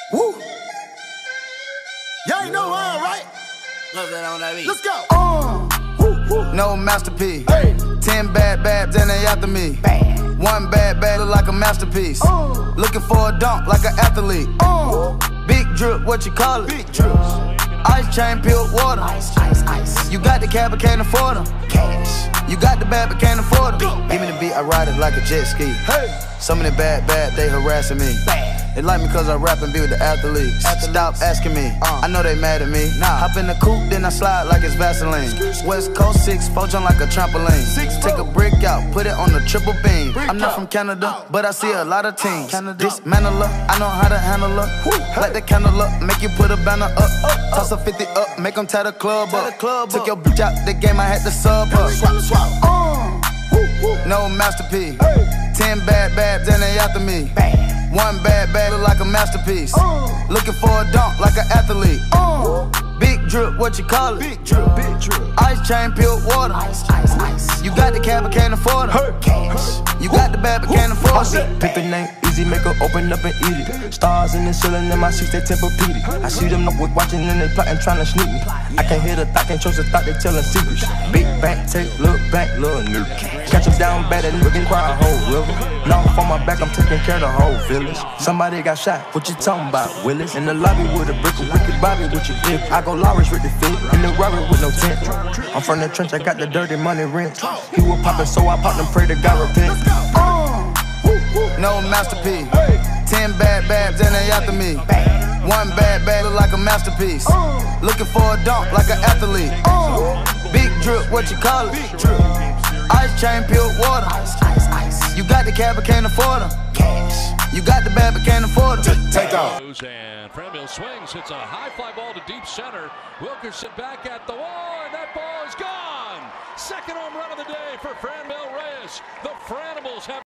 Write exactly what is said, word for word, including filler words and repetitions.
Woo! Y'all ain't know how, right? Love that on that beat. Let's go. Uh, woo, woo. No masterpiece. Hey. Ten bad babs and they after me. Bad. One bad bad look like a masterpiece. Uh. Looking for a dunk like an athlete. Uh. Big drip, what you call it? Big drips. Ice chain, peeled water. Ice, ice, ice. You got the cab, but can't afford them. Cash. You got the bad, but can't afford them. Give me the beat, I ride it like a jet ski. Hey. Some of the bad, bad, they harassing me. Bad. They like me cause I rap and be with the athletes. Athletes. Stop asking me, Uh. I know they mad at me. Nah. Hop in the coupe, then I slide like it's Vaseline. West Coast six, four jump like a trampoline. Six, Take a four. brick out, put it on the triple beam. Brick I'm not out. from Canada, Out. but I see a lot of teams. Canada. Dismantle her, I know how to handle her. Woo. Like the candle up, make you put a banner up. Toss a fifty up, make them tie the club Tie up. the club Took up. your bitch out the game, I had to sub her. Swap, swap. Uh. Woo, woo. No masterpiece. Hey. Ten bad babs and they after me. Bad. One bad bad look like a masterpiece. Uh. Looking for a dunk like an athlete. Uh. Big drip, what you call it? Big drip. Big drip. Ice chain, peeled water. Ice, ice, ice. You got the cab, but can't afford it. Hey. Cash. You got the bad, but can't afford it. Pimpin' ain't easy, make her open up and eat it. Stars in the ceiling in my seats, they Tempur-Pedic. I see them up with watching and they plotting, trying to sneak me. I can't hear the thought, can't trust the thought, they telling secrets. Big bank, take, look back, little nigga. Catch him down bad, that nigga can cry a whole river. Long for my back, I'm taking care of the whole village. Somebody got shot, what you talking about, Willis? In the lobby with a brick, a wicked Bobby with your dip. I go Lawrence with the fit, in the robbery with no tent. I'm from the trench, I got the dirty money rent. He was poppin', so I popped and pray to God repent. No masterpiece. Ten bad babs and they after me. Bad. One bad bad look like a masterpiece. Uh. Looking for a dunk like an athlete. Uh. Big drip, what you call it? Big drip. Ice chain, peeled water. Ice, ice, ice. You got the cab, but can't afford them. Cash. You got the bad, but can't afford them. Take off. And Franmil swings, hits a high fly ball to deep center. Wilkerson back at the wall, and that ball is gone. Second home run of the day for Franmil Reyes. The Franimals have